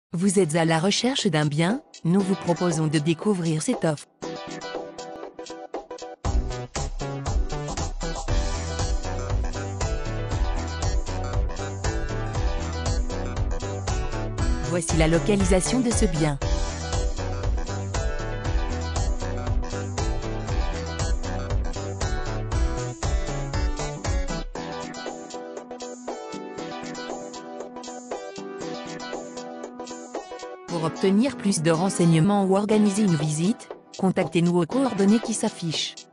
Vous êtes à la recherche d'un bien? Nous vous proposons de découvrir cette offre. Voici la localisation de ce bien. Pour obtenir plus de renseignements ou organiser une visite, contactez-nous aux coordonnées qui s'affichent.